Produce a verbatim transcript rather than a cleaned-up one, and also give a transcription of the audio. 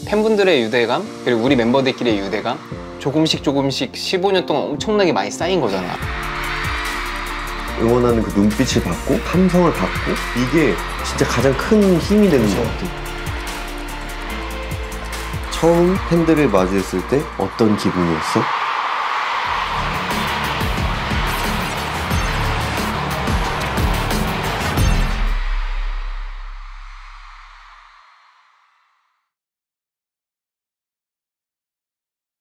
팬분들의 유대감, 그리고 우리 멤버들끼리의 유대감, 조금씩 조금씩 십오 년 동안 엄청나게 많이 쌓인 거잖아. 응원하는 그 눈빛을 받고 함성을 받고 이게 진짜 가장 큰 힘이 되는 것 같아. 처음 팬들을 맞이했을 때 어떤 기분이었어?